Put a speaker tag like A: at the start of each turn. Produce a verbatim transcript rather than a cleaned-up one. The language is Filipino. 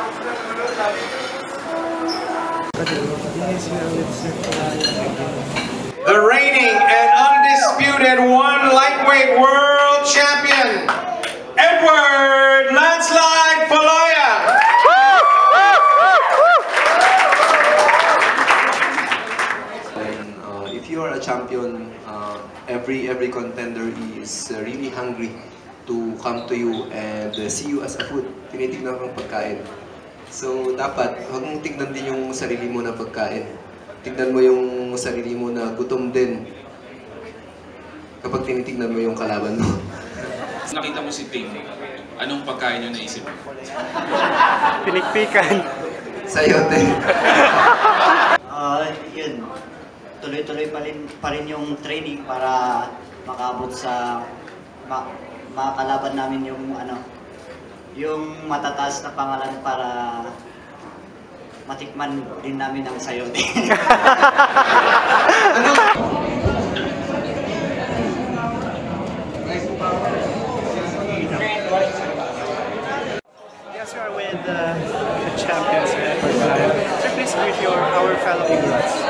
A: The reigning and undisputed one lightweight world champion, Eduard Folayang.
B: Uh, if you are a champion, uh, every every contender is uh, really hungry to come to you and uh, see you as a food. Tinitignan kang pagkain. So dapat huwag mong tingnan din yung sarili mo na pagkain. Tingnan mo yung sarili mo na gutom din kapag tinitignan mo yung kalaban mo.
C: Nakita mo si Team, anong pagkain yung naisip mo?
D: Pinikpikan.
B: Sayote.
E: Uh, yun. Tuloy-tuloy pa rin, pa rin yung training para makabot sa ma makakalaban namin yung ano yung matataas na pangalan para matikman din namin ang sayote.
D: Yes, we are with uh, the champions. So please greet your our fellow Igorots.